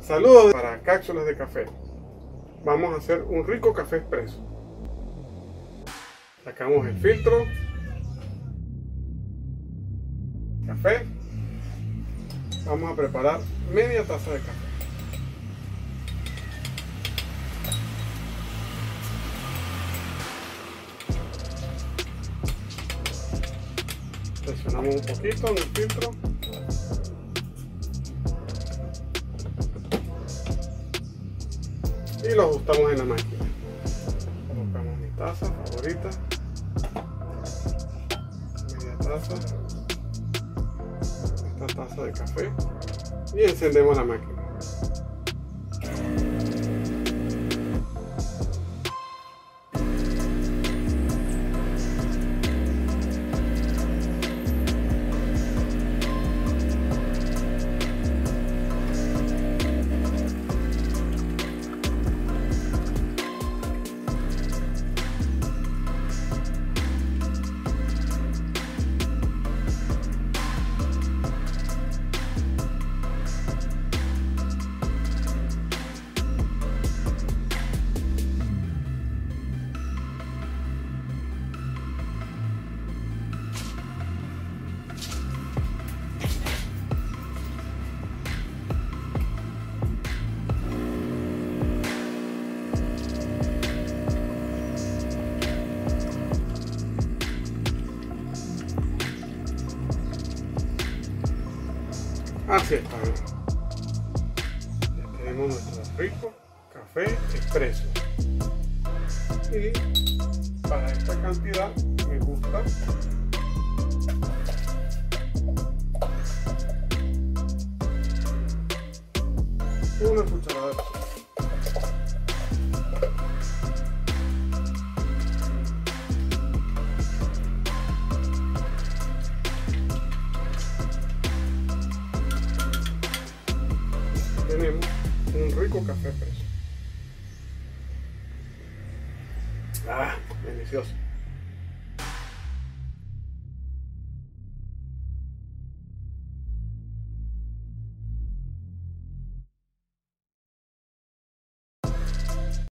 Saludos para cápsulas de café. Vamos a hacer un rico café expreso. Sacamos el filtro. Café. Vamos a preparar media taza de café. Presionamos un poquito en el filtro. Y lo ajustamos en la máquina. Colocamos mi taza favorita. Media taza. Esta taza de café. Y encendemos la máquina. Así está bien. Ya tenemos nuestro rico café expreso. Y para esta cantidad me gusta una cucharada de azúcar. Tenemos un rico café expreso. Delicioso.